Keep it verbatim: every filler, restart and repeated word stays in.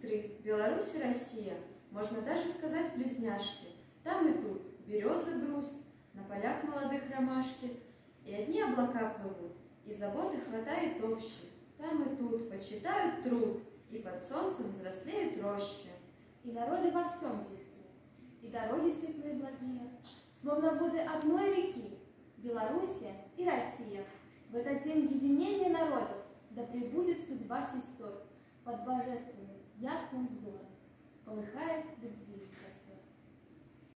сестры, Беларусь и Россия, можно даже сказать близняшки. Там и тут березы грусть, на полях молодых ромашки, и одни облака плывут, и заботы хватает общей. Там и тут почитают труд, и под солнцем взрослеют рощи. И народы во всем близки, и дороги светлые благие, словно воды одной реки, Белоруссия и Россия. В этот день единения народов да пребудет судьба сестер под божественным ясным взором, полыхает любви.